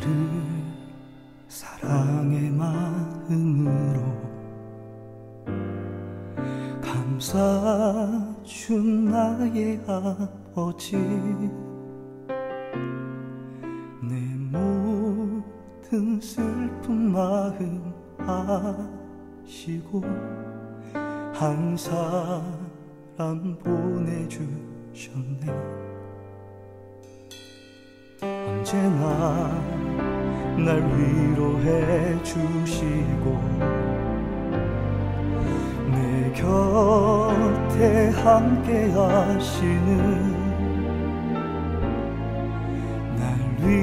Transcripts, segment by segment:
사랑의 마음으로 감싸준 나의 아버지, 내 모든 슬픈 마음 아시고 한 사람 보내주셨네. 언제나 날 위로해 주시고 내 곁에 함께 하시는, 날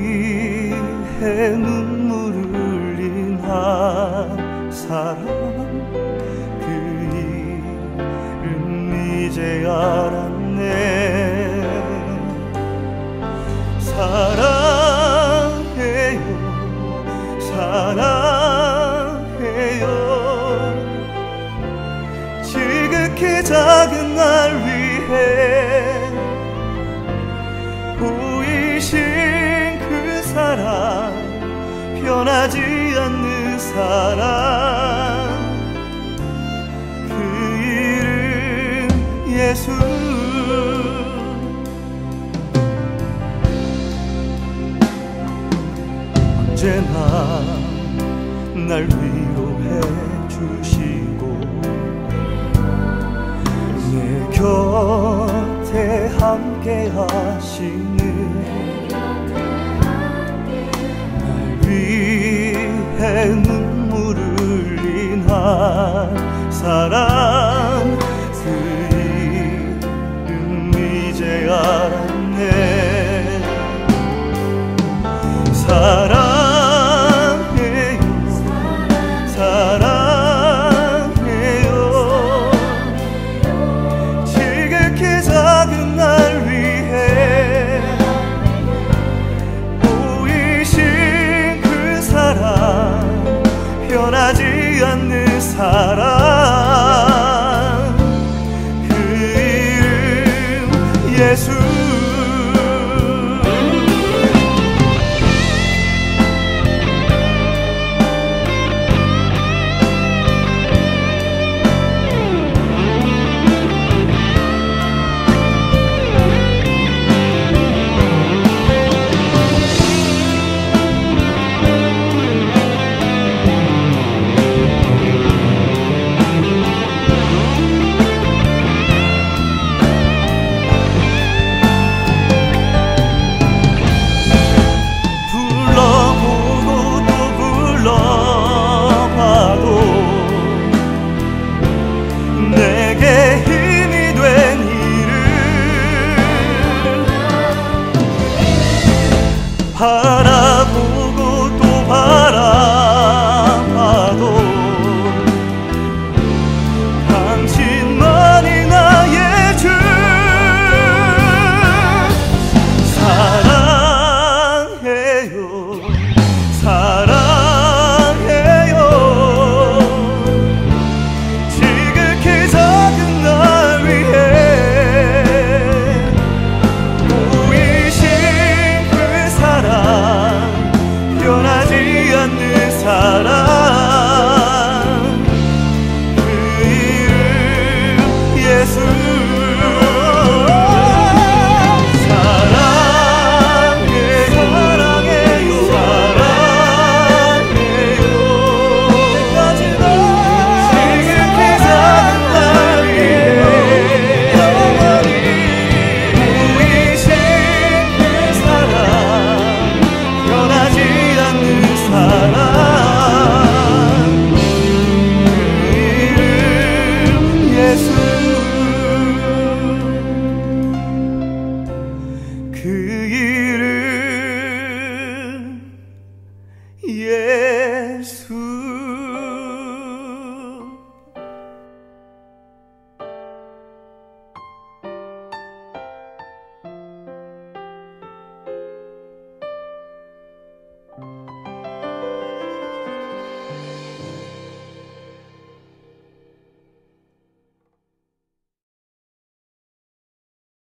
위해 눈물을 흘린 한 사람, 그 이름 이제 알았네. 사랑해요, 사랑해요. 지극히 작은 날 위해 보이신 그 사랑, 변하지 않는 사랑, 그 이름 예수. 언제나 날 위로해 주시고 내 곁에 함께 하시는, 날 위해 눈물을 흘린 한 사람, 그 이름 이제 알았네. 사랑해요, 사랑해요. 지극히 작은 날 위해 보이신 그 사랑, 변하지 않는 사랑, 그 이름 예수. 바람